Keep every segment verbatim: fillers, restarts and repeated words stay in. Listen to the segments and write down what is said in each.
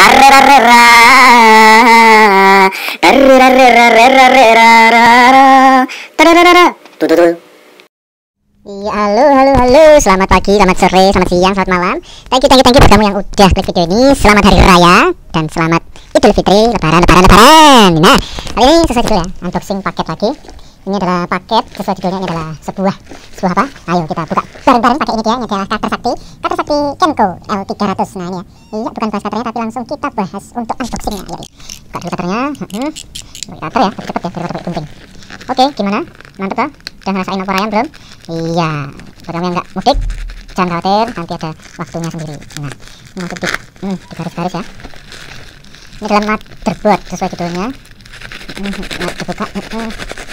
Iya, halo, halo, halo. Selamat pagi, selamat sore, selamat siang, selamat malam. Thank you, thank you, thank you buat kamu yang udah klik video ini. Selamat Hari Raya dan selamat Idul Fitri, Lebaran, Lebaran, Lebaran. Nah, kali ini sesuai judul ya, unboxing paket lagi. Ini adalah paket sesuai judulnya, ini adalah sebuah sebuah apa? Ayo kita buka bareng-bareng pakai ini dia. Ini adalah cutter sakti, cutter sakti Kenko L tiga ratus. Nah ini ya, iya bukan bahas cutternya tapi langsung kita bahas untuk unboxingnya. Ya, buka dulu cutternya. Hmm. Cutter ya, tapi cepet ya, daripada pakai gunting. Oke, gimana? Mantep toh? Udah ngerasain opor ayam belum? Iya, buat kamu yang nggak mudik, jangan khawatir, nanti ada waktunya sendiri. Nah, ini untuk di, hmm, di garis-garis ya. Ini adalah motherboard sesuai judulnya. Hmm, nah, dibuka. Hmm.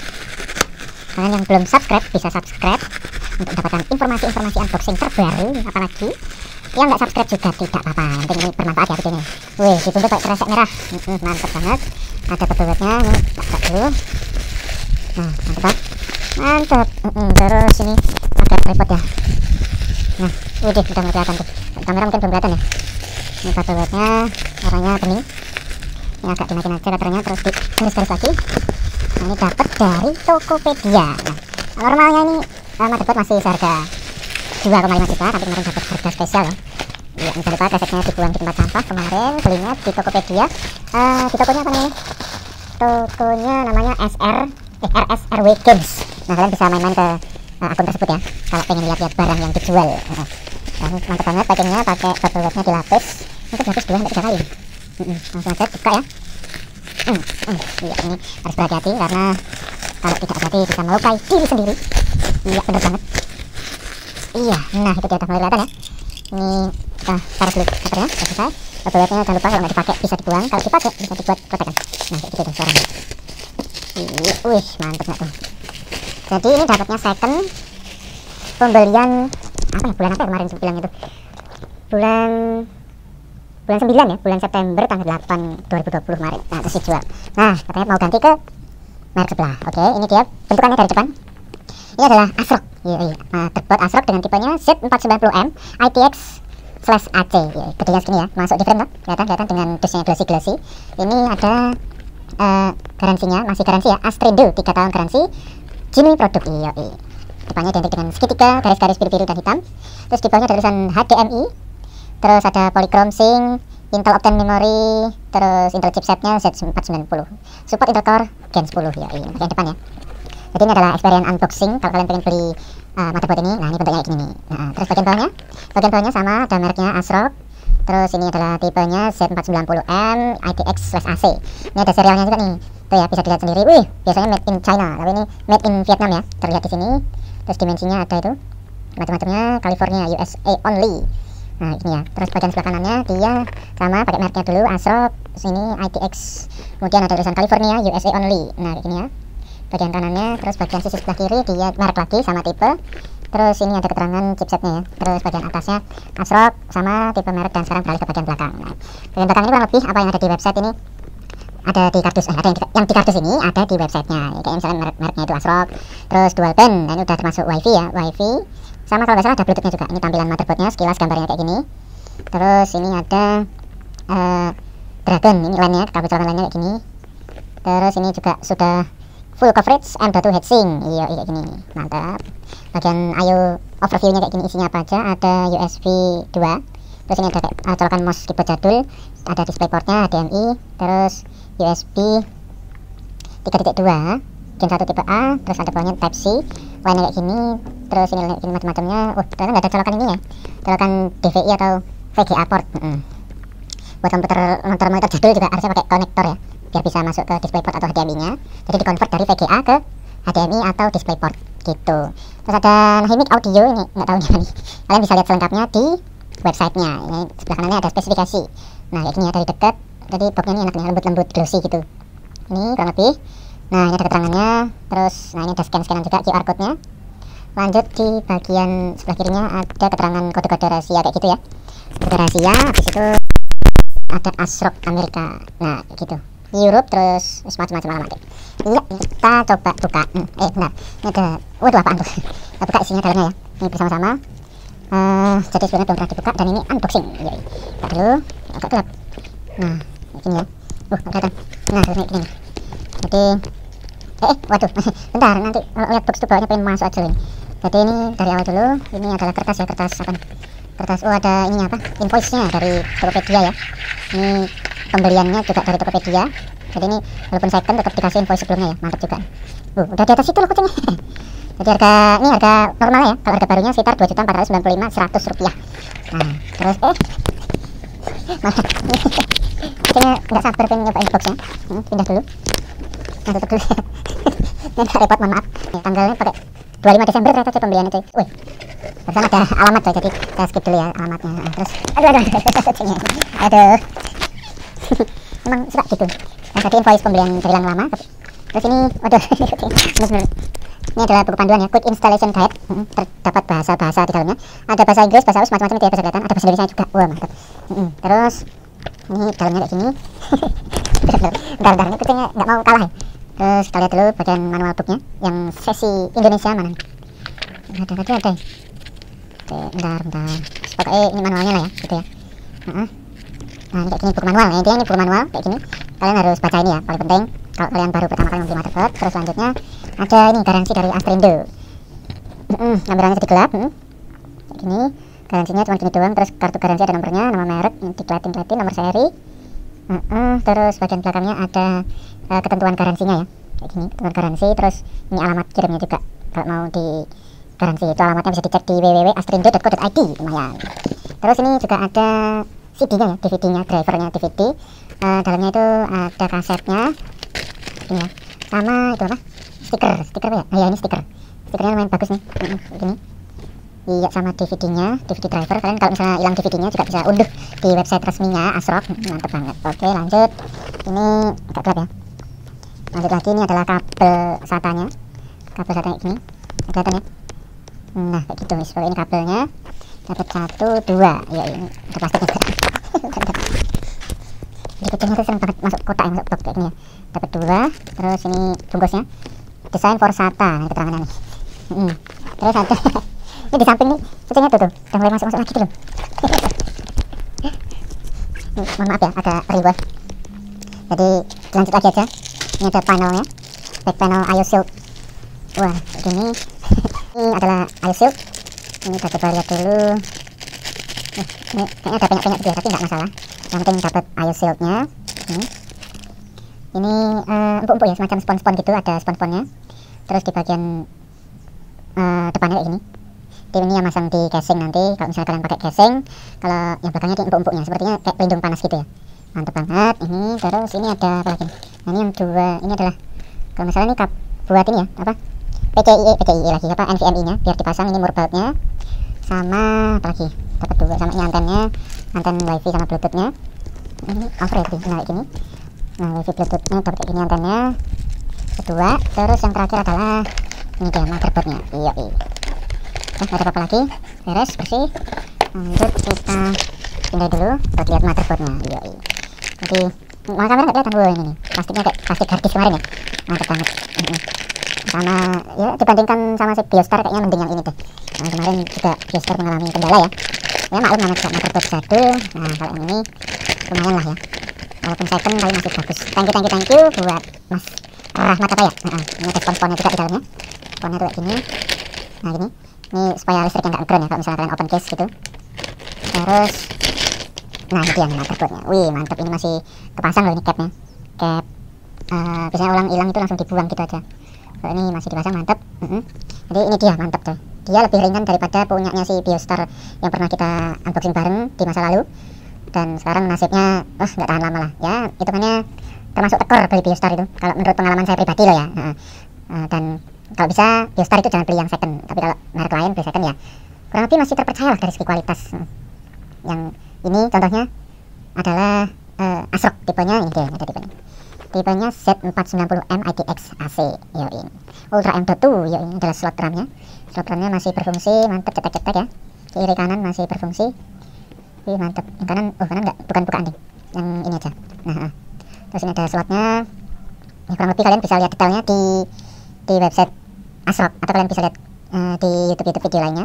Kalian yang belum subscribe bisa subscribe untuk mendapatkan informasi-informasi unboxing terbaru. Apalagi yang nggak subscribe juga tidak apa-apa, yang penting ini bermanfaat ya videonya. Wih, dituntut pakai kresek merah. Hmm, mantap banget. Ada pebebetnya, ini tak buka dulu. Nah, mantap, mantap. Hmm, terus ini ada tripod ya. Nah, udah udah mulai kelihatan tuh. Kamera mungkin belum kelihatan ya. Ini pebebetnya warnanya bening. Ini agak dimasukin aja katernya, terus di garis-garis lagi. Nah, ini dapat dari Tokopedia. Nah, normalnya ini uh, motherboard masih seharga dua koma lima juta, tapi kemarin dapat harga spesial ya. Iya, jangan lupa resetnya dibuang di tempat sampah. Kemarin belinya di Tokopedia. Uh, di tokonya apa namanya? Tokonya namanya S R eh, R S R W Games. Nah, kalian bisa main-main ke uh, akun tersebut ya, kalau pengen lihat-lihat barang yang dijual. Nah, ini mantap banget packingnya, pakai bubble wrapnya dilapis. Ini dilapis dua, nggak tiga kali. Hmm, langsung aja buka ya. Hmm, hmm, iya, ini harus berhati-hati karena kalau tidak hati-hati bisa melukai diri sendiri. Iya, bener banget. Iya, nah itu dia udah mulai kelihatan ya. Ini kita taruh dulu covernya, sudah selesai. Bubble wrapnya jangan lupa kalau nggak dipakai bisa dibuang, kalau dipakai bisa dibuat protekan. Nah, kayak gitu tuh suaranya. Iya, wih, mantep nggak tuh. Jadi ini dapatnya second pembelian apa ya, bulan apa ya kemarin bilang itu? Bulan bulan sembilan ya, bulan September tanggal delapan dua ribu dua puluh kemarin. Nah, terus dijual. Nah, katanya mau ganti ke merek sebelah. Oke, ini dia bentukannya dari depan. Ini adalah ASRock. Iya, iya. Nah, terbuat ASRock dengan tipenya Z empat sembilan nol M I T X slash A C. Ya, gedenya segini ya. Masuk di frame kan? Kelihatan, kelihatan dengan dusnya glossy-glossy. Ini ada uh, garansinya, masih garansi ya. Astrindo tiga tahun garansi. Jimmy produk. Iya, iya. Depannya identik dengan segitiga, garis-garis biru-biru dan hitam. Terus di bawahnya ada tulisan H D M I. Terus ada polychrome sync, Intel Optane memory, terus Intel chipsetnya Z empat sembilan nol. Support Intel Core Gen sepuluh ya, ini bagian depan ya. Jadi ini adalah experience unboxing kalau kalian pengen beli uh, motherboard ini. Nah, ini bentuknya kayak gini nih. Nah, terus bagian bawahnya, bagian bawahnya sama, ada mereknya ASRock. Terus ini adalah tipenya Z empat sembilan nol M I T X slash A C. Ini ada serialnya juga nih. Tuh ya, bisa dilihat sendiri. Wih, biasanya made in China, tapi ini made in Vietnam ya. Terlihat di sini. Terus dimensinya ada itu, macam-macamnya, California U S A only. Nah, ini ya. Terus bagian sebelah kanannya dia sama, pakai mereknya dulu ASRock. Sini I T X. Kemudian ada tulisan California U S A only. Nah, kayak gini ya. Bagian kanannya, terus bagian sisi sebelah kiri dia merek lagi sama tipe. Terus ini ada keterangan chipsetnya ya. Terus bagian atasnya ASRock sama tipe merek dan sekarang beralih ke bagian belakang. Nah, bagian belakang ini kurang lebih apa yang ada di website ini ada di kardus, eh, ada yang di, yang di kardus ini ada di websitenya. Ya, kayak misalnya merek mereknya itu ASRock. Terus dual band, nah ini udah termasuk WiFi ya, WiFi. Sama kalau nggak salah ada Bluetoothnya juga. Ini tampilan motherboardnya, sekilas gambarnya kayak gini. Terus ini ada uh, Dragon, ini line-nya, kabel colokan line-nya kayak gini. Terus ini juga sudah full coverage M dua heatsink. Iya, kayak gini, mantap. Bagian I O overview-nya kayak gini, isinya apa aja. Ada U S B dua. Terus ini ada kayak uh, colokan mouse keyboard jadul. Ada DisplayPort-nya, H D M I. Terus U S B tiga titik dua Gen satu tipe A. Terus ada bawahnya Type C, line-nya kayak gini. Terus ini, ini macam-macamnya. Oh, ternyata nggak ada colokan ini ya, colokan D V I atau V G A port. Mm -hmm. Buat komputer monitor monitor jadul juga harusnya pakai konektor ya, biar bisa masuk ke DisplayPort atau H D M I-nya. Jadi dikonvert dari V G A ke H D M I atau DisplayPort gitu. Terus ada Himic audio, ini nggak tahu gimana nih. Kalian bisa lihat selengkapnya di websitenya. Ini sebelah kanannya ada spesifikasi. Nah, kayak gini ya dari dekat. Jadi boxnya ini enak nih, lembut-lembut glossy gitu. Ini kurang lebih. Nah, ini ada keterangannya. Terus, nah ini ada scan-scanan juga Q R code-nya. Lanjut di bagian sebelah kirinya ada keterangan kode-kode rahasia kayak gitu ya. Kode rahasia, habis itu ada ASRock Amerika. Nah, kayak gitu. Europe, terus macam-macam alamat. Iya, kita coba buka. Hmm, eh, benar. Ini ada, waduh apaan tuh? Kita buka isinya dalamnya ya. Ini bersama-sama. Uh, jadi sebenarnya belum pernah dibuka dan ini unboxing. Iya, buka dulu. Agak gelap. Nah, kayak gini ya. Uh, nggak kelihatan. Nah, terus kayak gini. Jadi, eh, eh waduh, bentar, nanti kalau lihat box tuh bawahnya pengen masuk aja ini. Jadi ini dari awal dulu, ini adalah kertas ya, kertas apa nih? Kertas, oh ada ini apa? Invoice-nya dari Tokopedia ya. Ini pembeliannya juga dari Tokopedia. Jadi ini walaupun second tetap dikasih invoice sebelumnya ya, mantap juga. Uh, udah di atas itu loh kucingnya. Jadi harga, ini harga normalnya ya, kalau harga barunya sekitar dua juta empat ratus sembilan puluh lima ribu seratus rupiah. Nah, terus eh mantap. Kucingnya nggak sabar pengen nyobain boxnya. Hmm, pindah dulu. Nah, tutup dulu. Ini agak repot, mohon maaf. Nih, tanggalnya pakai dua puluh lima Desember ternyata coy pembeliannya coy. Wih, barusan ada alamat coy, jadi saya skip dulu ya alamatnya. Nah, terus, aduh aduh aduh, kucingnya. Aduh. Emang suka gitu. Nah, tadi invoice pembelian dari yang lama. Terus ini, waduh, bener-bener. Ini adalah buku panduan ya, Quick Installation Guide. Hmm, terdapat bahasa-bahasa di dalamnya. Ada bahasa Inggris, bahasa Aus, macam-macam tidak bisa kelihatan. Ada bahasa Indonesia juga. Wah, mantap. Hmm, terus ini dalamnya kayak gini. Bentar-bentar, ini kucingnya nggak mau kalah ya. Terus kita lihat dulu bagian manual booknya yang sesi Indonesia mana. Ada tadi ada. Oke, bentar, bentar. Pokoknya ini manualnya lah ya, gitu ya. Nah, nah ini kayak gini buku manual. Nah, intinya ini buku manual kayak gini. Kalian harus baca ini ya, paling penting. Kalau kalian baru pertama kali membeli motherboard. Terus selanjutnya ada ini garansi dari Astrindo. Hmm, lampirannya sedikit gelap. Hmm. Kayak gini. Garansinya cuma gini doang. Terus kartu garansi ada nomornya, nama merek, dikelatin-kelatin, nomor seri. Uh, uh, terus bagian belakangnya ada uh, ketentuan garansinya ya, kayak gini ketentuan garansi. Terus ini alamat kirimnya juga, kalau mau di garansi itu alamatnya bisa dicek di w w w titik astrindo titik co titik i d, lumayan. Terus ini juga ada C D-nya ya, D V D-nya, drivernya D V D. Uh, dalamnya itu ada kasetnya, ini ya, sama itu apa? Stiker, stiker apa ya? Oh ya, ini stiker. Stikernya lumayan bagus nih, uh, uh, begini. Iya, sama D V D-nya, D V D driver. Kalian kalau misalnya hilang D V D-nya juga bisa unduh di website resminya Asrock. Mantap banget. Oke, lanjut. Ini agak gelap ya. Lanjut lagi, ini adalah kabel SATA-nya. Kabel SATA ini, kelihatan ya. Nah, kayak gitu. Seperti ini kabelnya. Dapat satu, dua. Ya, ini ada plastiknya. Jadi kucingnya tuh sering banget masuk kotak yang masuk box kayak gini ya. Dapat dua. Terus ini bungkusnya. Design for SATA. Nah, keterangannya nih. Hmm. Terus ada ini di samping nih kucingnya tuh tuh udah mulai masuk-masuk lagi tuh loh. Nih, mohon maaf ya agak ribet. Jadi lanjut lagi aja. Ini ada panelnya, back panel I O Shield. Wah ini ini adalah I O Shield. Ini kita coba lihat dulu. Nih, ini kayaknya ada banyak-banyak gitu ya, tapi nggak masalah. Yang penting dapat I O Shield-nya. Ini ini uh, empuk-empuk ya, semacam spon-spon gitu, ada spon-sponnya. Terus di bagian uh, depannya kayak gini. Ini yang masang di casing nanti, kalau misalnya kalian pakai casing, kalau yang belakangnya di empuk-empuknya, sepertinya kayak pelindung panas gitu ya. Mantap banget. Ini terus ini ada apa lagi? Nah, ini yang dua, ini adalah kalau misalnya ini kap buat ini ya, apa? P C I E, P C I E lagi apa? N V M E-nya biar dipasang. Ini murboard-nya. Sama apa lagi? Dapat dua, sama ini antennya, anten wifi sama bluetooth-nya. Ini over ya, nah kayak gini. Nah, wifi bluetooth-nya dapat kayak gini antennya. Kedua, terus yang terakhir adalah ini dia motherboard-nya. Iya, iya. Nggak ada apa-apa lagi, beres, bersih. Lanjut kita pindah dulu buat lihat motherboardnya. Iya, iya. Jadi malah kamera nggak kelihatan. Wow, ini nih plastiknya kayak plastik harddisk kemarin ya, mantap banget. Mm-hmm. Sama ya dibandingkan sama si Biostar kayaknya mending yang ini deh. Nah, kemarin juga Biostar mengalami kendala ya. Ya maklum namanya juga motherboard jadul. Nah kalau yang ini lumayan lah ya, walaupun second tapi masih bagus. Thank you, thank you, thank you buat Mas Rahmat apa ya. Nah, ini ada spon-sponnya juga di dalamnya. Sponnya tuh kayak gini. Nah gini. Ini supaya listriknya nggak ngekron ya kalau misalnya kalian open case gitu. Terus nah ini dia motherboardnya. Wih mantap, ini masih kepasang loh ini capnya. Cap uh, biasanya ulang hilang itu langsung dibuang gitu aja. Kalau ini masih dipasang, mantap. Mm -hmm. Jadi ini dia mantap tuh. Dia lebih ringan daripada punyanya si Biostar yang pernah kita unboxing bareng di masa lalu. Dan sekarang nasibnya wah nggak tahan lama lah. Ya hitungannya termasuk tekor beli Biostar itu. Kalau menurut pengalaman saya pribadi loh ya. Uh, uh, dan kalau bisa Biostar itu jangan beli yang second, tapi kalau merek lain beli second ya kurang lebih masih terpercaya lah dari segi kualitas. Yang ini contohnya adalah uh, Asrock, tipenya ini dia, ada tipenya tipenya Z empat sembilan nol M I T X A C. Yo ini Ultra M dot dua. Yo ini adalah slot RAM-nya. Slot RAM-nya masih berfungsi, mantap, cetek-cetek ya. Kiri kanan masih berfungsi. Wih mantap. Yang kanan, oh kanan enggak, bukan bukaan nih. Yang ini aja. Nah, nah. Terus ini ada slotnya. Ini kurang lebih kalian bisa lihat detailnya di di website Asrock, atau kalian bisa lihat uh, di YouTube YouTube video lainnya.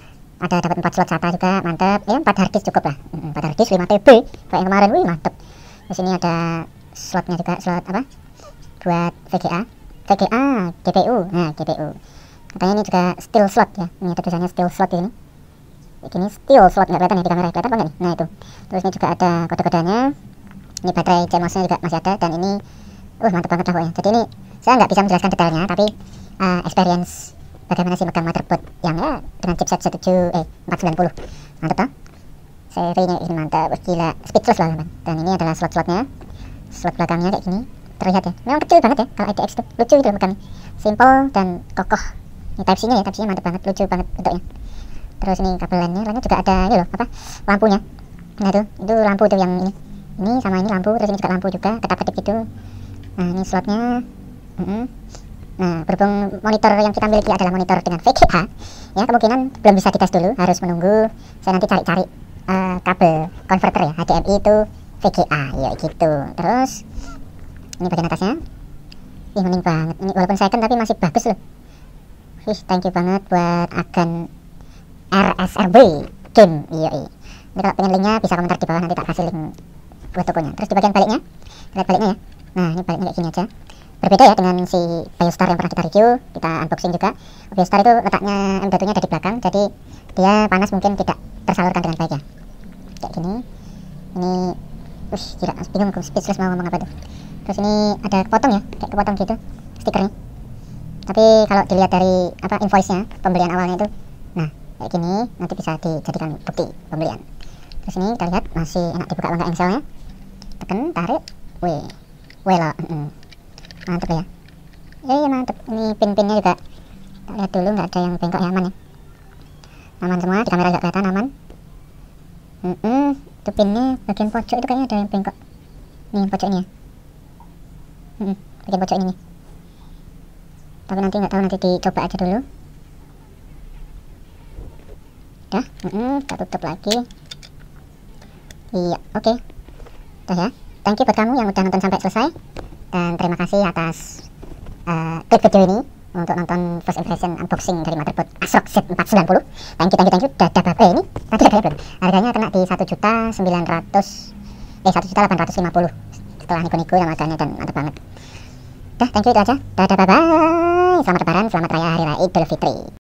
Ada dapat empat slot SATA juga, mantap. Ya empat harddisk cukup lah. empat harddisk lima T B kayak yang kemarin. Wih mantap. Di sini ada slotnya juga, slot apa? Buat V G A, V G A, G P U. Nah, G P U. Katanya ini juga steel slot ya. Ini ada tulisannya steel slot di sini. Ini steel slot, nggak kelihatan ya di kamera, kelihatan apa nggak nih? Nah itu. Terus ini juga ada kode-kodenya. Ini baterai C M O S nya juga masih ada, dan ini, uh mantap banget lah pokoknya. Jadi ini saya nggak bisa menjelaskan detailnya, tapi uh, experience bagaimana sih megang motherboard yang ya dengan chipset tujuh eh empat sembilan nol. Mantap toh? Serinya ini mantap, gila, speechless lah teman. Dan ini adalah slot-slotnya, slot belakangnya kayak gini, terlihat ya, memang kecil banget ya kalau I D X tuh, lucu gitu loh megangnya, simple dan kokoh. Ini Type C nya ya, Type C nya mantap banget, lucu banget bentuknya. Terus ini kabel lainnya, lainnya juga ada ini loh, apa, lampunya. Nah tuh, itu lampu tuh yang ini, ini sama ini lampu, terus ini juga lampu juga, ketap-ketip gitu. Nah ini slotnya. mm -hmm. Nah, berhubung monitor yang kita miliki adalah monitor dengan V G A, ya kemungkinan belum bisa dites dulu, harus menunggu saya nanti cari-cari uh, kabel converter ya, H D M I itu V G A, ya gitu. Terus ini bagian atasnya, ih mending banget, ini walaupun second tapi masih bagus loh. Wih, thank you banget buat agen R S R B game, iya. Ini kalau pengen linknya bisa komentar di bawah, nanti tak kasih link buat tokonya. Terus di bagian baliknya, lihat baliknya ya. Nah ini baliknya kayak gini aja. Berbeda ya dengan si Biostar yang pernah kita review, kita unboxing juga. Biostar itu letaknya M dua nya ada di belakang, jadi dia panas mungkin tidak tersalurkan dengan baik ya. Kayak gini. Ini, wih gila, bingung aku, speechless mau ngomong apa tuh. Terus ini ada kepotong ya, kayak kepotong gitu stikernya. Tapi kalau dilihat dari apa invoice-nya, pembelian awalnya itu, nah kayak gini, nanti bisa dijadikan bukti pembelian. Terus ini kita lihat masih enak dibuka bangga engselnya. Tekan, tarik, wih, wih lah. Mm -mm. Mantep ya, ya iya mantep. Ini pin-pinnya juga kita lihat dulu, nggak ada yang bengkok ya, aman ya, aman semua, di kamera nggak kelihatan, aman. mm -mm. Itu pinnya bagian pojok itu kayaknya ada yang bengkok nih, pojoknya. mm -mm. Bagian pojok ini nih, tapi nanti nggak tahu, nanti dicoba aja dulu. Udah, mm -mm. Kita tutup lagi. Iya, oke okay. Udah ya, thank you buat kamu yang udah nonton sampai selesai. Dan terima kasih atas uh, klik video ini untuk nonton first impression unboxing dari motherboard ASRock Z empat sembilan nol. Thank you, thank you, thank you. Dadah bapak ini. Tadi harganya belum. Harganya kena di satu juta sembilan ratus eh satu juta delapan ratus lima puluh setelah nego-nego yang adanya, dan mantap banget. Dah, thank you, itu aja. Dadah, bye bye. Selamat lebaran, selamat raya hari raya Idul Fitri.